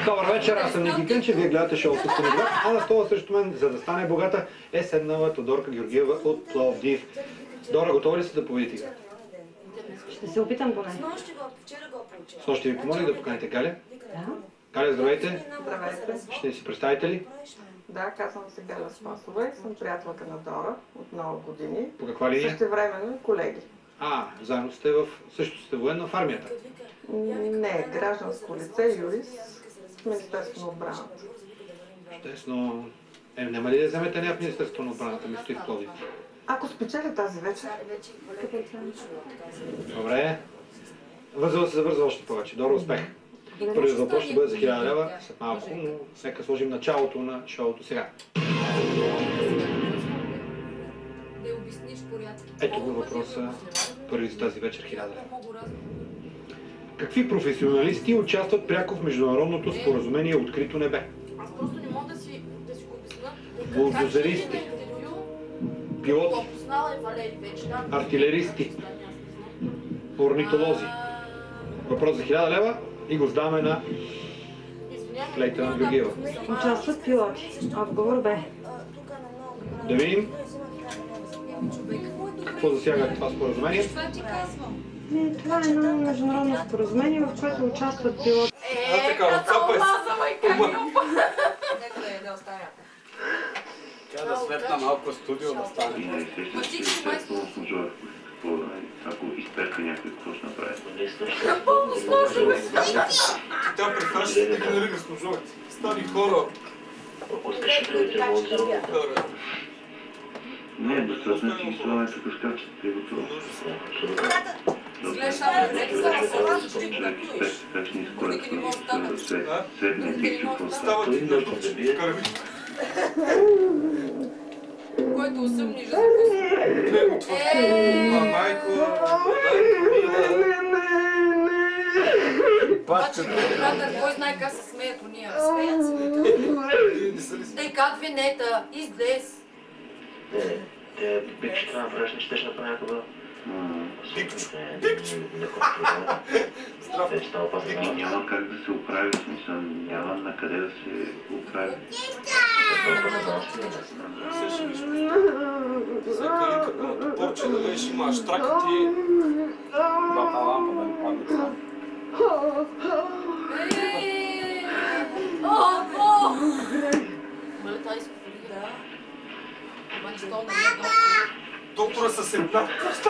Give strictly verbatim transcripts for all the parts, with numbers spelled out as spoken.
Добър вечер, аз съм Ники Кънчев, вие гледате шоуто Стенограф, а на стола срещу мен, за да стане богата, е седнала Тодорка Георгиева от Пловдив. Дора, готова ли сте да победите играта? Ще се опитам поне. С нощ ще ви помоля да поканите Галя. Да. Галя, здравейте. Здравейте. Ще си представите ли? Да, казвам се Галя Спасова и съм приятелка на Дора от много години. По каква линия? Същевременно и колеги. А, заедно сте в... също сте военна в армията. Не, гражданско лице, юрист в Министерството на отбраната. Чудесно. Е, няма ли да вземете някак Министерството на отбраната, ми стои в Пловдив? Ако спечеля тази вечер, Добре. Възел да се завърза още повече. Добър успех. Първият въпрос ще бъде за хиляда лева след малко, но нека сложим началото на шоуто сега. Ето го въпроса. Първи за тази вечер хиляда лева. Какви професионалисти участват пряко в международното споразумение Открито небе? Булдозеристи, пилоти, артилеристи, орнитолози. Въпрос за хиляда лева и го сдаваме на лейтенант Георгиева. Участват пилоти. Отговор Б. Да видим какво засяга това споразумение. Не, това е едно международно споразумение, в което участват пилоти. А, така, отцапай Тя да светна малко студио да стане. Ако изперка някой, какво ще направи? Тя представя, че да генерира с ножове. Стани хора. Не, достатъчно е, че ги слагаме тук в капчета и готово. Така че ни скорят средния тик, какво става. Той нощно да бие. Който усъмни за А, майко, Баче, братър, кой знае как се смеят уния? Смеят се. Ей, как винета? Излез. Не, те пикче това направиш, не щеш направи някога. Пикче, пикче. Няма как да се оправи, в смисъл, няма на къде да се оправи. Всяка като топорче да беше имаш трака ти. Бата лампа да не падне сам. О, о! Мале, тази изкупили, да. Обаче то не е доктор. Доктора със семпляк.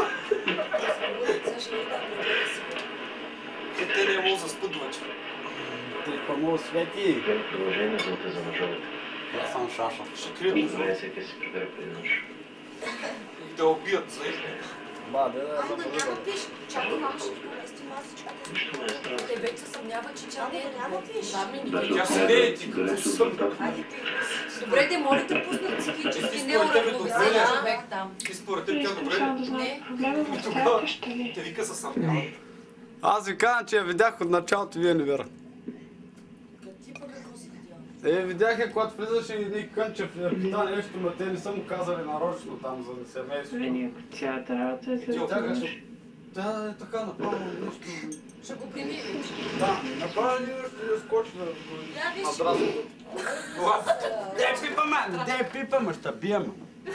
Те те не е мол за спъдвача. Ти по-му свети. Продължение за те за ножовете. Аз съм шаша. Ще крият ножове. Добре, всеки си прибере преди нож. И да убият, знаеш. Ба, да, да, Ама да няма пиш. Чакай, мама ще помести масичката. Нищо не е страшно. Те вече се съмняват, че тя не е няма пиш. Тя си не е ти, какво си съмня. Добре, те моля да пуснат психически неуравновесен човек там. Ти според теб тя добре? Не. И тогава те вика се съмняват. Аз ви казвам, че я видях от началото, вие не вярвате. Ти пък какво си видял? Е, видях я, когато влизаше и Ник Кънчев я пита нещо, но те не са му казали нарочно там, за да се меси. Вини, ако цялата работа е след това. Да, е така, направо нещо. Ще го прими вече. Да, направо ли нещо да скочи да Я виж. надразва. Де пипаме, де пипаме, ще бием.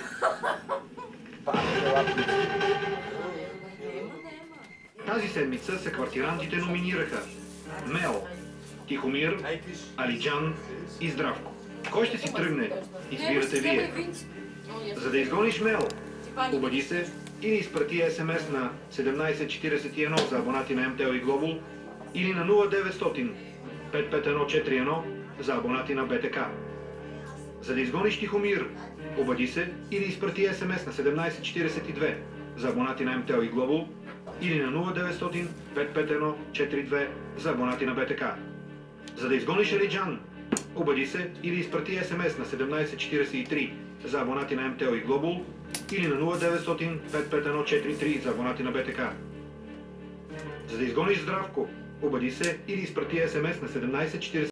Тази седмица секвартирантите номинираха Мел, Тихомир, Алиджан и Здравко. Кой ще си тръгне? Избирате вие. За да изгониш Мел, обади се или изпрати ес-ем-ес на седемнайсет четирийсет и едно за абонати на Ем Те Ел и Global или на нула деветстотин пет пет едно четири едно за абонати на Бе Те Ка. За да изгониш Тихомир, обади се или изпрати ес-ем-ес на седемнайсет четирийсет и две за абонати на Ем Те Ел и Global или на нула деветстотин пет пет едно четири две за абонати на Бе Те Ка. За да изгониш Алиджан, обади се или изпрати ес-ем-ес на седемнайсет четирийсет и три за абонати на Ем Те Ел и Global или на нула деветстотин пет пет едно четири три за абонати на Бе Те Ка. За да изгониш Здравко, обади се или изпрати ес-ем-ес на седемнайсет четирийсет